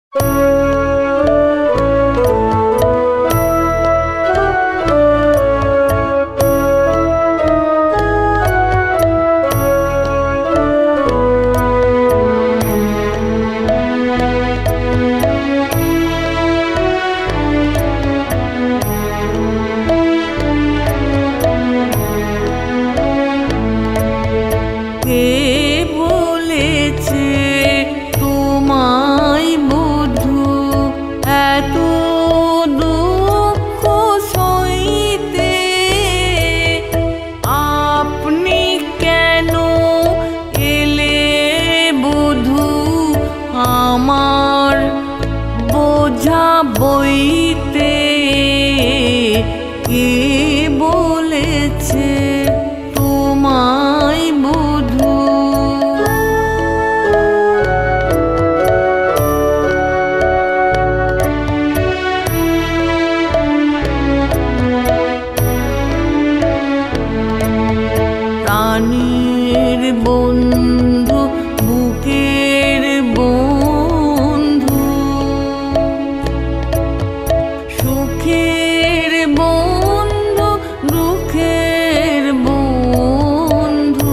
বইতে কে বলেছে তোমায় বধূ? প্রাণীর বন্ধু, বুকের বন্ধু, সুখের বন্ধু, দুঃখের বন্ধু।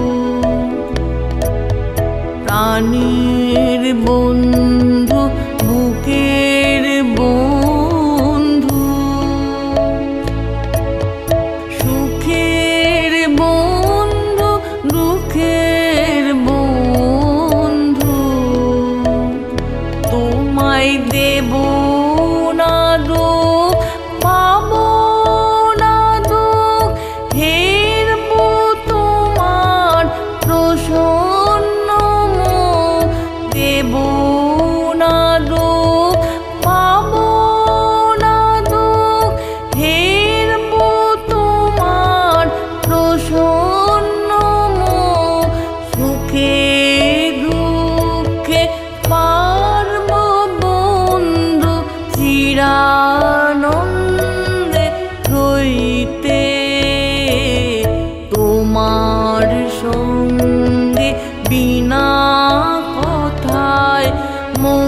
প্রাণীর বন্ধু, বুকের বন্ধু, সুখের বন্ধু, দুঃখের বন্ধু। তোমায় দেব না দুঃখ, পাবো না দুঃখ, হেরব তোমার প্রসন্ন মুখ। দেব না দুঃখ, পাবো না দুঃখ, হেরব তোমার প্রসন্ন মুখ। সুখে দুঃখে পারব বন্ধু চিরানন্দে রইতে। তোমার সঙ্গে বিনা কথায়